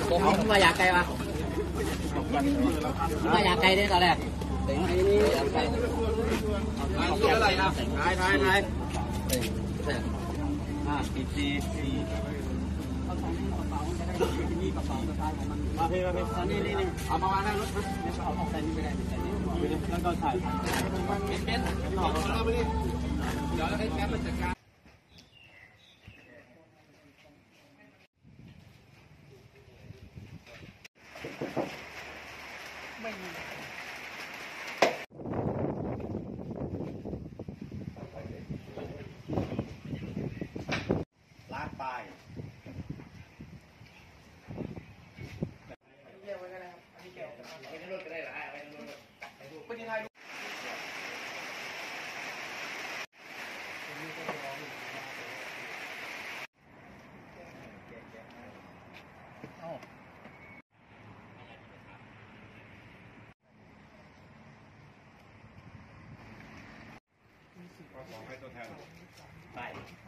ผมมาอยากไกลวะมาอยากไกลได้ตอนแรกถึงไอ้นี่อยากไกลอะไรนะถ่ายสี่เอาของนี่กระเป๋าจะได้มีกระเป๋าสะพายของมันมาพี่นี่เอามาวางหน้ารถนะเอาของใส่นี่ไปได้แล้วก็ถ่ายเป็นเราไปดิเดี๋ยวให้แก๊ปมันจัดการไม่มีล้านปลายเรียกไว้ก็ได้ครับอันนี้เกี่ยวกับไว้ในรถก็ได้หรอไว้ในรถไปที่ไทยให้ตัวแทนไป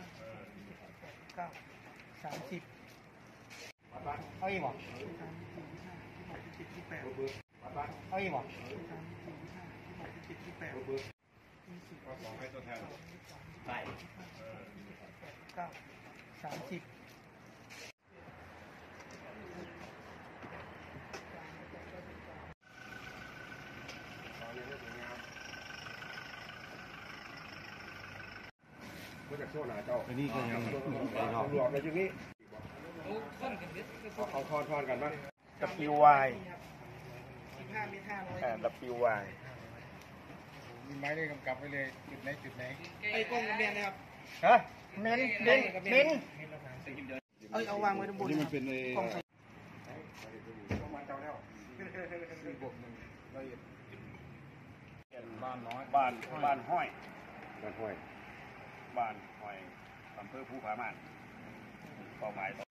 30เอาอีกบ่เอาอีกบ่ให้ตัวแทนไป 30 มาจากโซนหนาเจ้าอันนี้ก็ยังหลวมในจุดนี้เอาทอนกันบ้าง WY WY มีไม้ได้กำกับไว้เลยจุดไหนไอ้กล้องกับเมียนะครับฮะเม้นเอาวางไว้ตรงบนนี่มันเป็นในกล้องใส่มาเจ้าแล้วบวก1ละเอียดบ้านน้อยบ้านห้อยบ้านห้วยบ้านห้อยอำเภอภูผาม่านเป้าหมาย